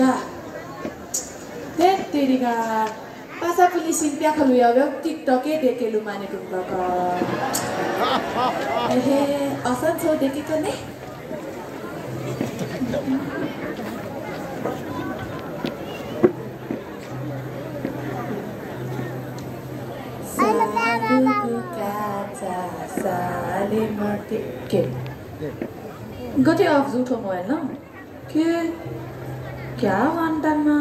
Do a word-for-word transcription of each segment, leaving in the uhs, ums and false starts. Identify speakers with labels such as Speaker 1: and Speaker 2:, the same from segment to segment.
Speaker 1: का हे तेरीका पासा पनि सिन्त्या खलु यावे टिकटके देखेलु माने टुक्का हे असन छौ देखे कने के गते अफ झूठो मोबाइल न के क्या वान्टानमा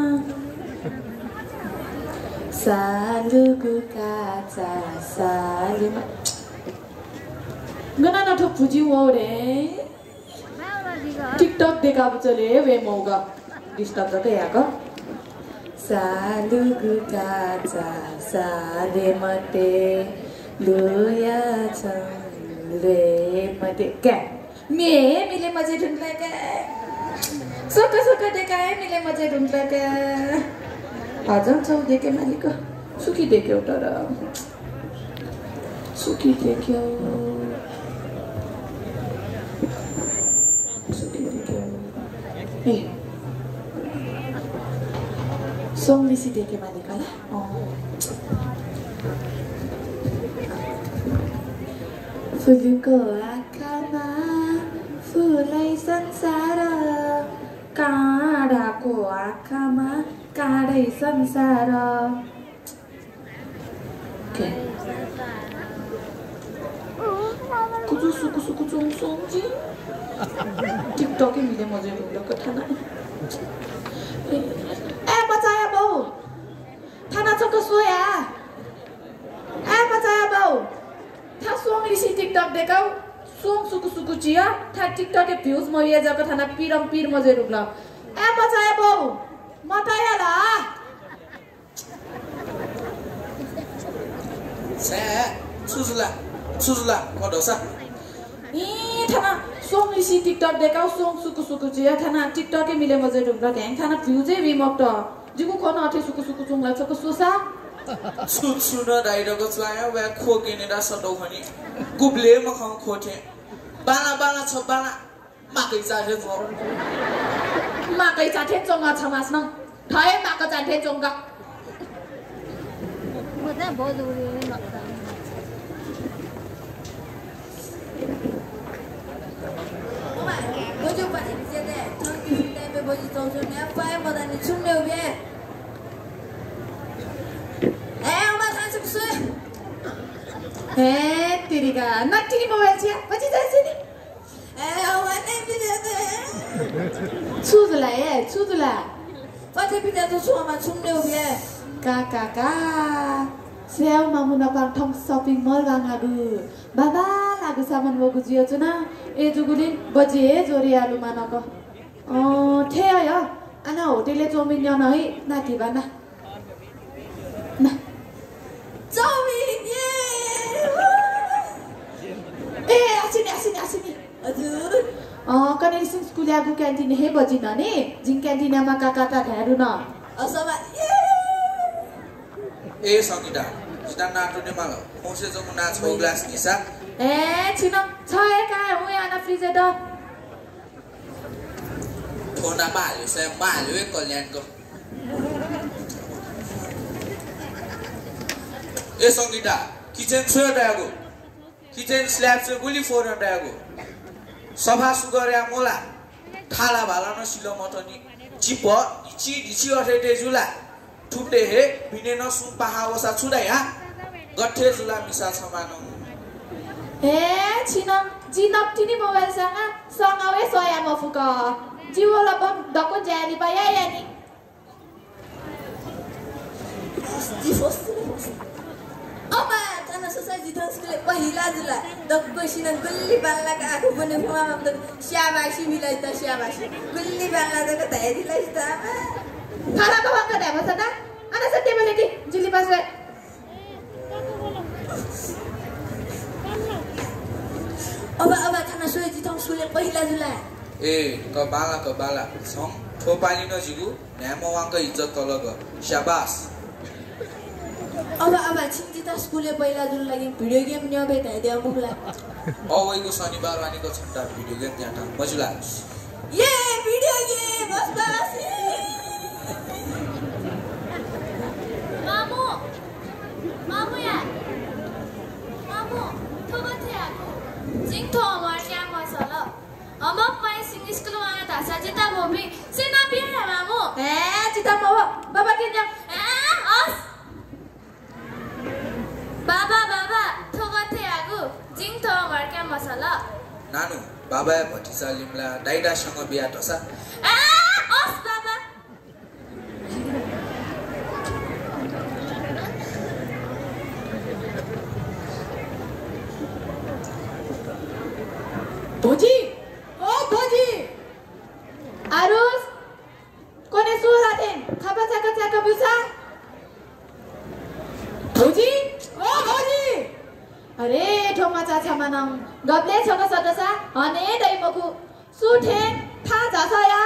Speaker 1: सालुगु काचा सालुमा गना न ठोक फुजी वो रे टिकटक देखा चले वे मौगा डिस्टर्ब त याको सालुगु काचा साले मते लुया छले मते के मे मिले मजे ढुंढला के सोका सोका देखाए मिले मजे ढुंढला के आजम छौ देखे मालिक सुखी देख्यौ तर सुखी देख्यौ सुखी देख्यौ ए सोंगलिसी देखे मालिक होला फुलको आँखामा फुलै संसार काँडाको आँखामा काँडै संसार कुचु सुकु सुकु चोङ सोङजी टिकटकै मिले मजे ढुङ्गको थाना ए बचाया बाउ थाना चोक सोया ए बचाया बाउ था सोङ लिसी टिकटक देखाउ सोङ सुकु सुकु चिया था टिकटके भ्यूज म ये जको थाना पिरम पिर मजे ढुङ्ला ए बचाया बाउ मताया ला
Speaker 2: से सुजुला सुजुला कोडोसा
Speaker 1: ए थाना सोङ लिसी टिकटक देखाउ सोङ सुकु सुकु चिया थाना टिकटके मिले मजे ढुङ्ला ग्याङ थाना भ्यूजै विमक्त जिगु खन अथे सुकु सुकु चोङ लाग्छ को सोसा
Speaker 2: छु छु न डाइरको छलाया वे खो किनेर सटौ खनी गुब्ले मखौ खोथे बाला बाला छ बाला माकै चाथे छ
Speaker 1: माकै चाथे चोङा छ मास्न थाए माका चाथे चोङगा
Speaker 3: मजा बहुत उरी नक्का ओमा गोजो पनि जेते थन्की टाइपे बजी चौसो ने पाए मदानी सुन्ने हो बे
Speaker 1: ए तेरीका नट्टी मोबाइल छिया पछि जाइछ नि
Speaker 3: ए ओमा नै बिजे दे
Speaker 1: छुदला ए छुदला
Speaker 3: पछि बिजे त छुमा छुम्ने हो बे
Speaker 1: का का का स्याउ मामुना पाङ ठम शपिङ मल गाङाडु बाबा लागु सामान बगु जियो छु न ए जुगुली बजे जोरी आलु मानक अ थे आयो आना होटेले चौमिन ल्याउन है नाति बाना ना
Speaker 3: चौमिन ए
Speaker 1: ए आसिनी आसिनी आसिनी
Speaker 3: हजुर
Speaker 1: अ कनेक्सन स्कुल आगु क्यान्टिन हे बजिन नि जिङ क्यान्टिनमा काका ता खारु न
Speaker 3: असमा
Speaker 2: ए सकिटा सिधा नाटो ने माल मोसे जमु ना छ ग्लास निसा
Speaker 1: ए छिन छ ए का हो याना फ्रिज द
Speaker 2: थोना माल्यो से माल्यो ए कल्याणको ए सकिटा किचन छ डागो किचन स्ल्याब चाहिँ गुली फोर डागो सफा सुगर्या मोला थाला भाला न सिलो मटनी चिप इची इची अठेटे जुला ठुटे हे बिने न सु पहावसा छुडा या गठे जुला मिसा छ मानु
Speaker 1: ए छिन जिनप तिनी मोबाइल सँग सँगवे सोया मफुक जिवला बम दको जानी पाया यानी
Speaker 3: ओमा थाना सोसाइटी ट्रान्सले पहिला जुला दक्को सिन गुल्ली बाल्लाका आखु बने फमाम त स्याबासी मिलाई त स्याबासी गुल्ली बाल्ला दको धैर्यलाई त
Speaker 1: खाना को भंग दे बसना ana सत्य बोले कि जुली पास वे
Speaker 3: अब अब थाना सोसाइटी ट्रान्सले पहिला जुला
Speaker 2: ए कबाला कबाला सम थोपानी न जिगु न्यामो वांग इज्जत तलग शाबाश
Speaker 3: अब अब छिन्जिता स्कुलले पहिला जुन लागि भिडियो गेम न्याबे त दिया मुखला
Speaker 2: अवैको शनिबार वानीको छट्टा भिडियो गेम ज्याटा मजुला
Speaker 3: ये भिडियो गेम बस बस बाबा के जाऊ अस बाबा बाबा थोगथे आगु जिङ थो घरका मसला
Speaker 2: नानु बाबा भटिजा लिमला डाइडासँग बिहा टसा
Speaker 3: आ अस बाबा
Speaker 1: भोजी ओ भोजी आरुस कोने सुरा देन थापा चाका चाका बुसा भोजी ओ भोजी अरे ठोमा चाचा मनाम गब्ले छक सदसा हने दै मकु सुठे था जासा या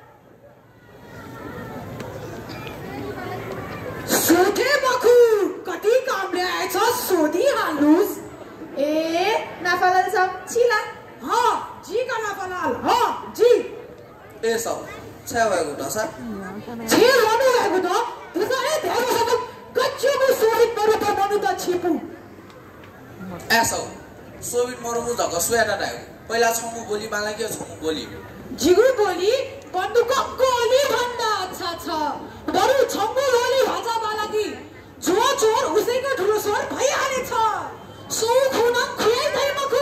Speaker 1: सुठे मकु कति कामले आएछ सोधी हालुस ए नाफालन सब छिला हाँ जी का नाफालाल हाँ जी
Speaker 2: ए सब छ भएको टसा
Speaker 1: छ लनु भएको त त्यसले धेरै सब कच्चोको सोभित मरु त मनु त छिपु
Speaker 2: एसो सोभित मरुमु धक सुयाटा डायो पहिला छमु बोली बाला के छमु बोली
Speaker 1: जिगु बोली बन्दुक गोली भन्दा अच्छा छ बरु छमु बोली भाषा बाला कि जो चोर उसैको ठुलो स्वर भइहाले छ सो खुन खुए दै मखु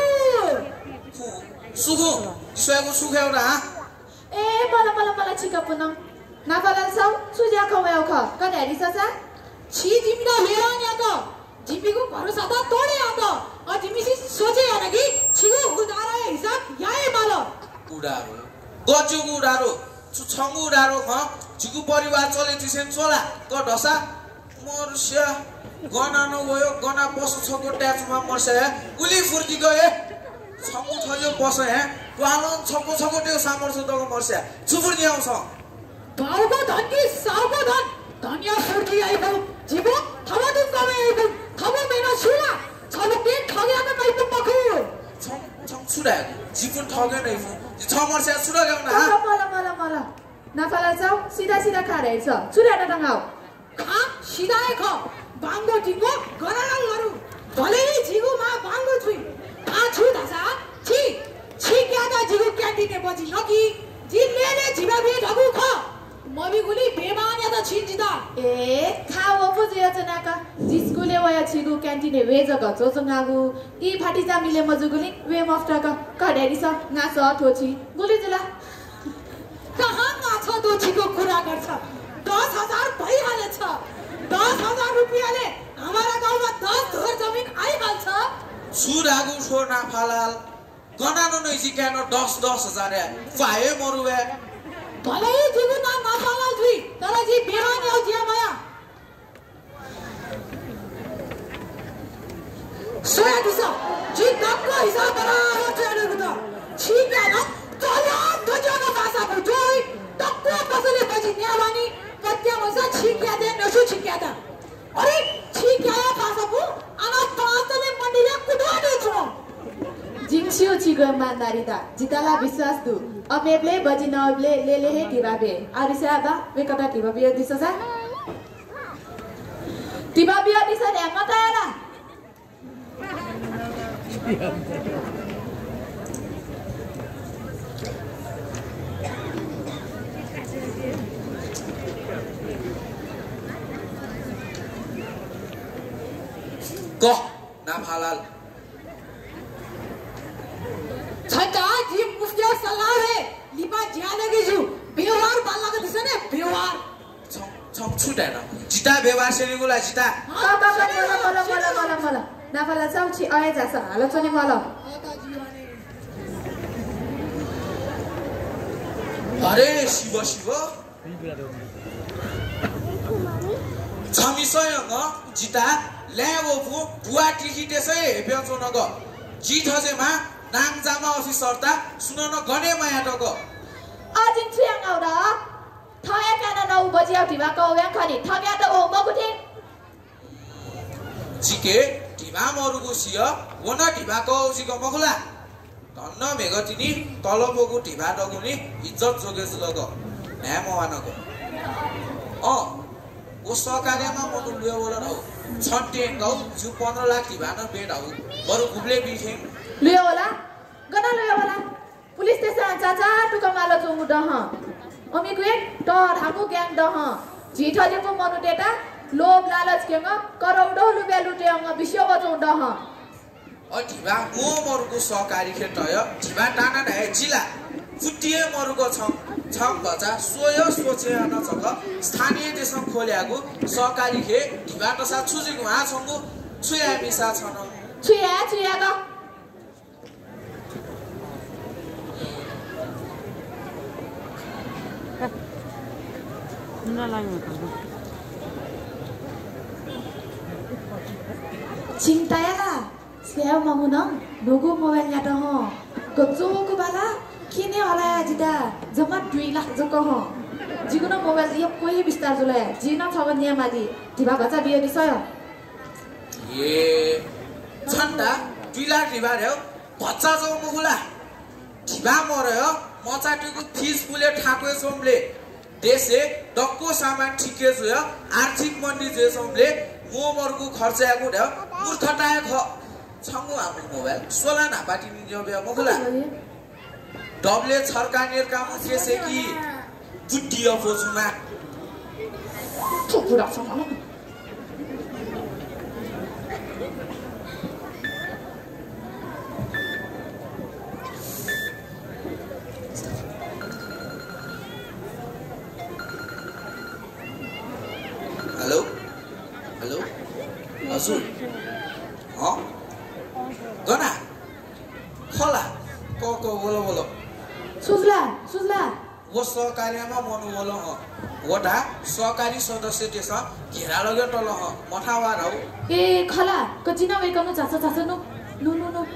Speaker 2: सुखु सुयाको सुख एउटा
Speaker 1: ए मला मला मला छिका पुनम नाफालाल सब सुजा खवाउ ख कन्यारी ससा छि जिम्दा हेरा न्या त जिमीको भरोसा त तोडे आ त अ जिमीसी सोचे यार कि छिगु उदारा हिसाब याए माल
Speaker 2: उडारो गजुगु उडारो छु छंगु उडारो ख जिगु परिवार चले दिसेन चला क ढसा मर्स्या गना न गयो गना पशु छको ट्याचमा मर्से उली फुर्की गए छंगु थल्यो पस हे पालन छको छको त्यो सामर्थ दको मर्स्या छुफुर्नी आउँछ
Speaker 1: गाउँको धन कि साउको धन धनिया फुर्की आइबो जिबो थवा दुख कमे आइबो थवा मेना सुला छलो के ठग्याको पाइबो मखु
Speaker 2: छम छम छुडा जीवन ठगे नै फु छ मर्स्या छुडा गाउन हा
Speaker 1: मला मला मला नाफाला जाऊ सीधा सीधा खा रहेछ छुरा डंगाउ खा सीधा ख बांगो टिंगो गराला लरु भले जिगु मा बांगो छुई आ छु दसा छि छि क्या दा जिगु क्यान्टिने बजी लगी जिले ले जिबा बे ढगु ख मबी गुली बेमान या त छिन्जिदा ए खाओ पो जे चनाका जिस्कुले वया छिगु क्यान्टिने वे जग जोजंगागु ई फाटिजा मिले मजुगुली वे मफ्टा का कडेरी स नास थोची गुली जुला कहाँ नाछ दोछीको कुरा गर्छ दस हजार भइहाले छ दस हजार रुपियाँले हमारा गाउँमा दस धोर जमिन आइहाल्छ
Speaker 2: सुरागु छो नाफालाल गनानो नै जिकानो दस दस हजार पाए मरुवे
Speaker 1: भलै जिगु ना नाफालाल दुई तर जी बेहान हो जिया माया सोया दिसा जी दक्को हिसाब बराबर चलेको त छिका न चला दजको भाषा बुझोइ दक्को कसले बजी न्यावानी कत्या मसा छिक्या दे नसु छिक्या दा अरे छिक्या भाषा बु आना पातले मन्दिरे कुदाडे छ जिङसियो छिगो इमानदारी दा जिताला विश्वास दु अमेबले बजी नबले ले ले हे तिबाबे आरिसा बा वे कता तिबा बियो दिससा तिबा बियो दिसा ने मताला
Speaker 2: को नाफालाल
Speaker 1: छटा जी मुफ्तिया सलाह है लिबा ज्यादा के छु व्यवहार बाला के दिसने व्यवहार
Speaker 2: छम छम छुटा न जिता व्यवहार सेनिगुला जिता
Speaker 1: का का मला मला मला मला मला नाफालाल सब छि आए जासा हाल चने मला
Speaker 2: अरे शिव शिव छमिसयङ जिता ल्यावो फु बुवा टिकिटेसै हेप्याउँछौ नग जिठजेमा नाङजामा अफिसरता सुन न गने माया टग
Speaker 1: अजिन छियाङ आउरा थया काना नौ बजी आउटिबा कौव्याङ खनि थग्या त ओ मगुठे
Speaker 2: जिके ढिबा मरुगु सिय वन ढिबा कौजिको मखुला धन्न मेगतिनी तलबोगु ढिबा डगुनी इज्जत जोगेजु लग न्याम वानको अ ओ सहकार्यमा मनु लुयो बोल न छन्टे गौ जु पन्ध्र लाख ढिबा न बेड हौ बरु गुब्ले बिथे
Speaker 1: लुयो होला गना लुयो होला पुलिस स्टेशन चाचा टुका मालो चोमु दह अमी कुए त धामु ग्याङ दह झिठले पो मनु डेटा लोभ लालच केङ करोडौँ रुपियाँ लुटेङ विश्व बचाउँद ह
Speaker 2: अ ढिबा मो मरुको सहकारी खेतय ढिबा टाना ढाए जिल्ला फुटिए मरुको छम छम बचा सोय सोचे न छक स्थानीय देशमा खोल्यागु सहकारी खे ढिबा तसा छुजिगु हा छंगु छुया मिसा छन
Speaker 1: छुया छुया ग
Speaker 4: न लाग्यो
Speaker 1: चिंतायाला सेव मामुनङ लोगो मोबाइल यात ह गजोको बाला किने होला जिदा जम्मा दुई लाख जको ह जिगुन मोबाइल यो कोही विस्तार जुले जिन छ भने यामाली ढिबा बच्चा बियो दिसय
Speaker 2: ए छन्दा दुई लाख ढिबा रे बच्चा जौ मुगुला ढिबा मर्यो मचाटीको फीस पुले ठाको सोमले देशले डक्को सामान ठिके जुयो आर्थिक मन्दी जे सोमले मोमरको खर्चाको ढ्या मूर्खताय ख छंगु हाम्रो मोबाइल सोला ना पाटी निजो बे मुगुला डबले छर्कानेर काम केसे कि बुद्धि अफोजुमा
Speaker 1: ठुकुरा छ
Speaker 2: हेलो हेलो हजुर ह गना खला क क बोलो बोलो
Speaker 1: सुजला सुजला
Speaker 2: वो सहकार्यमा मनु बोलो ह वटा सहकारी सदस्य देश घेरा लग्यो टल ह मठावार हौ
Speaker 1: ए खला कचिना वेकनु चाछ चाछ नु नु नु नु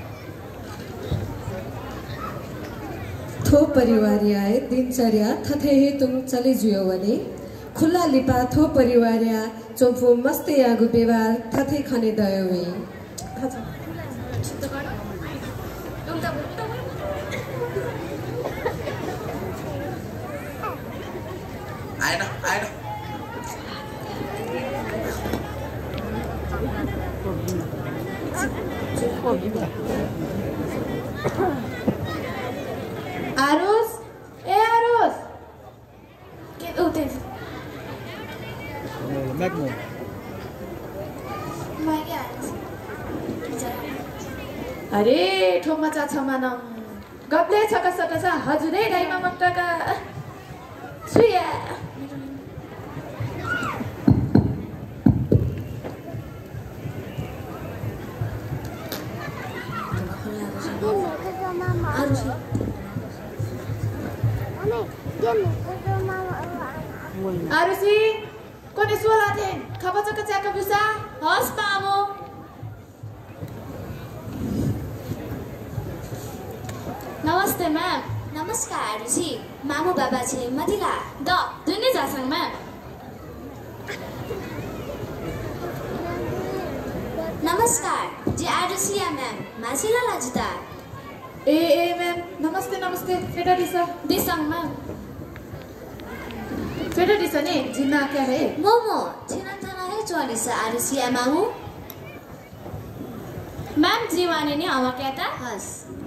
Speaker 5: थो परिवारिया दिनचर्या थथे तुम चले जुयो भने खुला लिपा थो परिवारिया चोफो मस्ते आगु व्यवहार थथे खने दयवे
Speaker 2: आएन आएन
Speaker 1: आरुस ए आरुस के उते
Speaker 4: म्याग्नो
Speaker 1: अरे ठोमा चा छमानङ गप्ले छका सटसा हजुरै ढाइमा मक्टका सुया आरुसी कोने सोला थिएन खपा चका च्याका बिसा हस् पामो
Speaker 6: नमस्ते मैम नमस्कार आरुषि मामू बाबा छे मदिला द दुने जासङ मैम नमस्कार जी आरुषिया मैम मासिला लाजिता
Speaker 1: ए ए मैम नमस्ते नमस्ते फेटा दिसा
Speaker 6: दिसङ मैम
Speaker 1: फेटा दिसा ने जिना क्या है
Speaker 6: मोमो छिना थाना है चोरिसा आरुषिया मामू मैम जीवाने ने आवा क्या था हस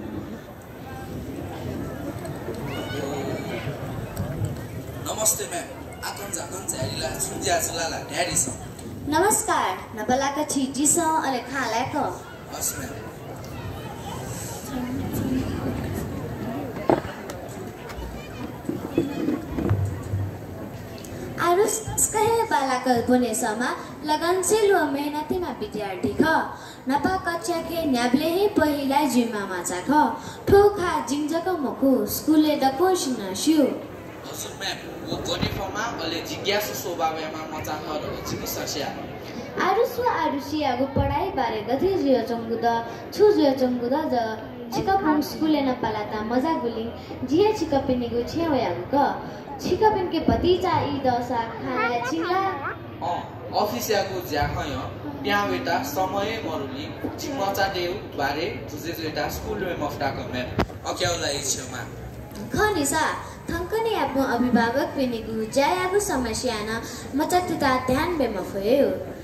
Speaker 2: नमस्ते मैम आकन जाकन जाइला सुन्जा सुलाला ड्याडी छ
Speaker 6: नमस्कार नबलाका छिटी छ अले खालाको
Speaker 2: हस् मैम
Speaker 6: आरुस कहे बालाकल बुनेसमा लगनशील व मेहनतीमा विद्यार्थी ख नपा कक्षा के न्याब्ले ही पहिला जिम्मा माचा ख ठोखा जिङजक मकु स्कुलले डको सिन सिउ
Speaker 2: हजुर मैम वो गनिफमा अले जिज्ञासु स्वभावमा मचा खरो चिकित्सा
Speaker 6: आरुस व आरुसियागु पढाइ बारे गति जियो चंगु द छु जियो चंगु द ज छिकपङ स्कुलले न पालाता मजा गुली जिया छिकपिनीगु छेवयागु क छिकपिन के भतीजा ई दशा खाना छिला
Speaker 2: अ अफिसयागु ज्याखय त्यहाँ बेटा समय मरुली चिमचा देउ बारे जुजे जुटा स्कुल में मफ्टा क मैम अक्याउला इच्छमा
Speaker 6: खनिसा थंकने आफ्नो अभिभावक पिनेगु जायागु समस्या न मचतिता ध्यान बेमा फयो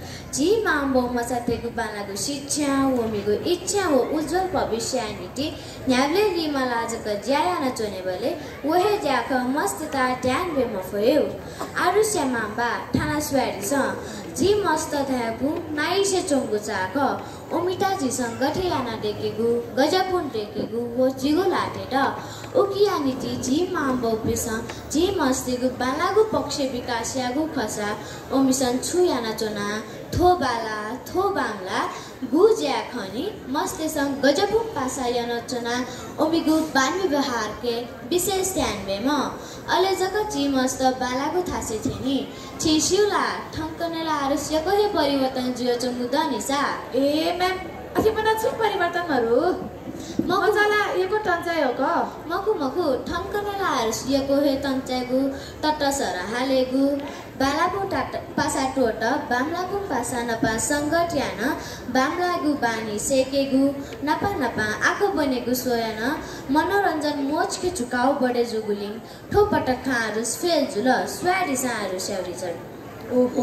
Speaker 6: जी माम्बो मचातेको बालाको शिक्षा ओमीको इच्छा हो उज्जवल भविष्य नीति न्यावले रिमला जक ज्यायाना चोने बले वहे ज्याख मस्तता ध्यान बे मफयो आरुष्य माम्बा ठाना स्वारी स जी मस्त थागु नाइसे चोंगु चाक ओमिता जी संगठे याना देखेगु गजपुन देखेगु वो जिगु लाटेर उकिया नीति जी माम्बो पिसा जी मस्तीगु बालागु पक्ष विकास यागु खसा ओमिसन छु याना चोना थो बाला थो बांगला गु ज्या खनी मस्ते संग गजबु पासा याना चोना ओमिगु बानी व्यवहार के विशेष ध्यान बेम अले जक जी मस्त बालागु थासे थिनी छिसिउला ठंकनेला आरुष्यको हे परिवर्तन जियो चंगुदा निसा
Speaker 1: ए म्याम अझै पनि छु परिवर्तनहरु मजाला एको टन्चाय हो क
Speaker 6: मकु मकु ठंकनेला आरुष्यको हे टन्चागु टट सरहालेगु बालागु टाट पासा टोट बामलागु पासा नपा संगट यान बामलागु बानी सेकेगु नपा नपा आको बनेगु सोयन मनोरञ्जन मोचके झुकाउ बडे जुगुलिङ ठोपटक खारुस फेल जुल स्वाडी सारु स्याउरी जड
Speaker 1: ओहो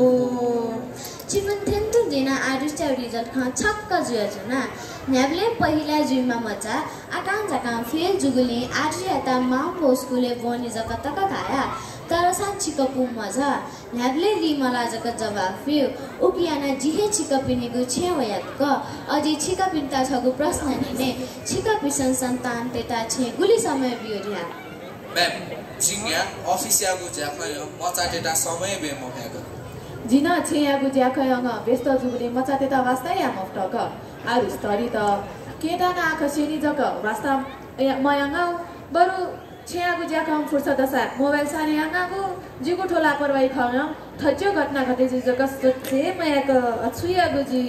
Speaker 6: जीवन थेन्तु दिना आरु स्याउरी जड ख छक्क जुय जुना न्याबले पहिला जुइमा मचा आकाङ जकाङ फेल जुगुली आरु याता माउ स्कुले बनि जक तक खाया तर साँच्चीको पुम मजा न्याबले रिमला जक जवाफ फियो उकियाना जिहे छिकपिनीगु छेवयाक अझै छिकपिन्ता छगु प्रश्न निने छिकपिसन सन्तान तेता छे गुली समय बियोरिया
Speaker 2: म्याम जिङया अफिस यागु ज्याखय मचाटेटा समय बे मफ्याको
Speaker 1: जिन छेयागु ज्याखयङ व्यस्त जुगुले मचाटेटा वास्ता या मफ्टक आरु स्तरी त केटाना आँख सेनी जक वास्ता मयङ बरु छेयागु ज्याखम फुर्सद सा मोबाइल साने आँगागु जिगु ठोला परवाई खाउन थच्यो घटना घटे जि जक सोचे मयाक छुयागु जी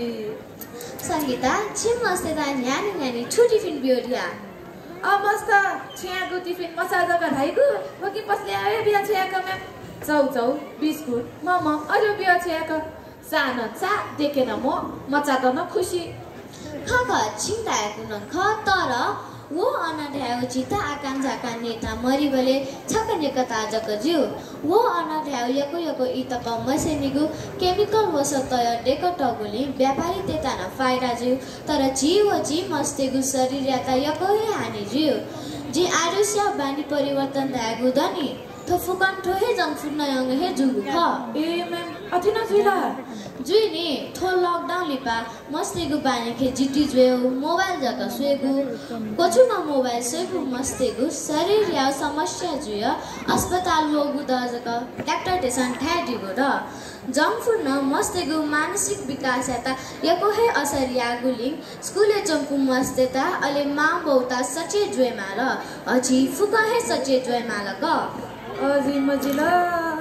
Speaker 6: संगीता छिम मस्ते ता न्यानी न्यानी छुटी फिन बियोरिया
Speaker 1: अ मस्त छेयागु टिफिन मसा जक धाइगु वकि पसले आए बिया छेयाक म्याम चौ चौ बिस्कुट मम अरु बिया छेयाक सान चा देखेन म मचा गर्न खुसी
Speaker 6: ख ख चिन्ताको न ख तर वो अनाध्याय चिता आकांक्षा नेता मरिबले छकनेकता जक ज्यू वो अनाध्याय यको यको इतक मसेनिगु केमिकल वसतय डेकटगुली व्यापारी तेता न फाइदा ज्यू तर जीव जी मस्तेगु शरीर याता यको हे हानि ज्यू जी आरुष्य बानी परिवर्तन धागु दनी थो फुकन थो हे जंग फुड नयंग हे जुगु ख
Speaker 1: ए मैम अथिना जुइला
Speaker 6: जुइ नि थो लकडाउन लिपा मस्तेगु बानी खे जिटी जुयो मोबाइल जक सुएगु कोचुमा मोबाइल सुएगु मस्तेगु शरीर या समस्या जुय अस्पताल लोगु दजक डाक्टर टेसन थादिगु र जंक फुड न मस्तेगु मानसिक विकास याता यको हे असर यागुलिङ स्कुले जंकु मस्तेता अले मा बौता सचे जुए माल अझी फुका हे सचे जुए माल क
Speaker 1: अझी मजिला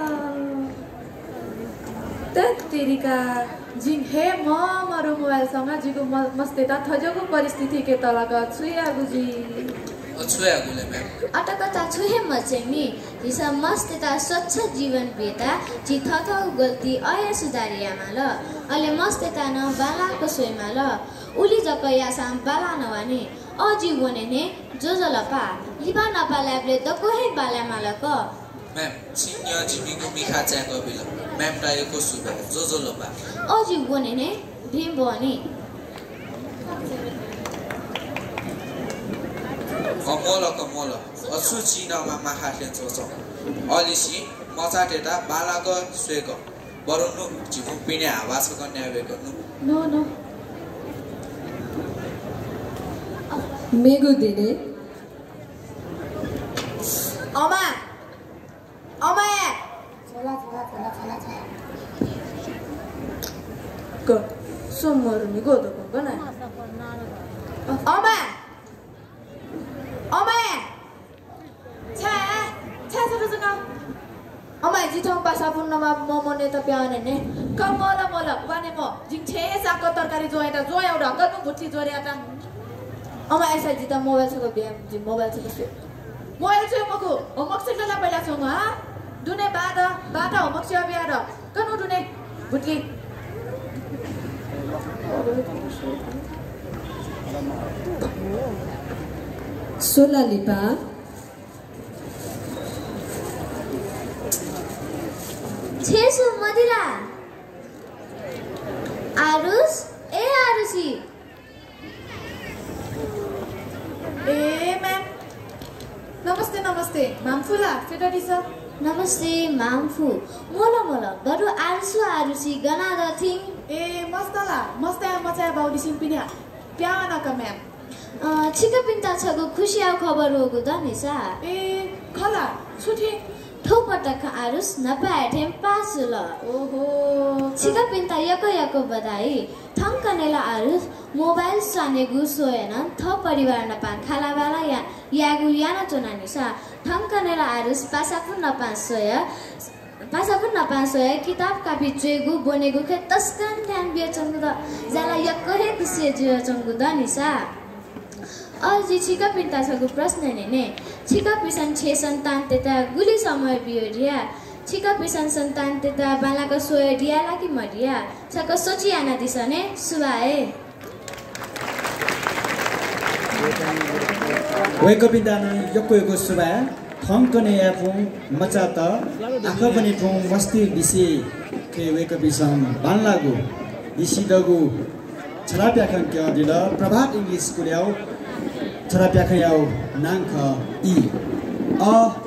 Speaker 1: तक तेरिका जिङ हे म मरो मोबाइल सँग जिगु मस्तेता थजगु परिस्थिति के तलका छुयागु जी
Speaker 2: छुयागुले म्याम
Speaker 6: अटकता छुहे मचेमी हिसा मस्तेता स्वच्छ जीवन बेता जी थथौ गल्ती अय सुधारिया माल अले मस्तेता न बालाको सोइमाल उली जक यासाम बाला नवानी अजी वनेने जोजलपा लिबा नपालाबले दको हे बाला मालक
Speaker 2: म्याम छिन्या जिमीगु मिखा च्याको बिल म्याम टायको सुबे जोजलपा
Speaker 6: अजी वनेने भीम बनी
Speaker 2: कमल कमल असु चिनमा माखाले चोचो अलिसी मचाटेटा बालाको स्वेक बरुनु जिमु पिने आवाज कन्यावे गर्नु
Speaker 1: नो नो
Speaker 5: मेगु दिने
Speaker 3: अमा अमा
Speaker 1: क सोमवार नि गोदो गना
Speaker 3: अमा अमा
Speaker 1: छा छा छ छ
Speaker 3: अमा जिथं पासा पुन्नमा ममने त प्याने ने
Speaker 1: कमल मल वाने म जिङ छे साको तरकारी जोएटा जोया उडा गनु भुट्टी जोर्याटा
Speaker 3: अमा ऐसा जिता मोबाइल छ बिया जि मोबाइल छ से
Speaker 1: मोबाइल छ मको होमवर्क सेटला पहिला छ हा दुने बाद बाद होमवर्क छ बिया र कनु दुने भुट्टी
Speaker 5: सोला लिपा
Speaker 6: छेसु मदिरा आरुष ए आरुषी
Speaker 1: ए म्याम नमस्ते नमस्ते मामफुला फेटरी सर
Speaker 6: नमस्ते मामफु मोला मोला बरु आरुषु आरुषी गनाद थिङ
Speaker 1: ए मस्तला मस्ता मचा बाउडी सिम्पिन्या प्यानका म्याम
Speaker 6: छिका पिन्ता छगु खुसिया खबर होगु द निसा
Speaker 1: ए खला छुठी
Speaker 6: ठोपटक आरुष नपाए ठेम पासुल
Speaker 1: ओहो
Speaker 6: छिका पिन्ता यको यको बधाई थङ्कनेला आरुष मोबाइल सानेगु सोएन थ परिवार नपा खालाबाला या यागु याना चोना निसा थङ्कनेला आरुष पासाफु नपा सोय पासाफु नपा सोय किताब कापी चेगु बोनेगु खे तस्कन ध्यान बियचंगु द जाला यको हे खुसिया जियो चंगु द निसा अझै छिका पिन्ता छगु प्रश्न ने ने छिका पिसन छे सन्तान तेता गुली समय बियोरिया छिका पिसन सन्तान तेता बालाको सोयडिया लागि मरिया छक सोची आना दिसने सुबाए
Speaker 4: वेको पिन्दाना यको यको सुबा थङ्कने याफु मचात आखो पनि फु मस्ती बिसी के वेको पिसन बानलागु इसिदगु छराप्याखन के दिल प्रभात इंग्लिश स्कुल याउ छराप्याखन याउ नांख इ अ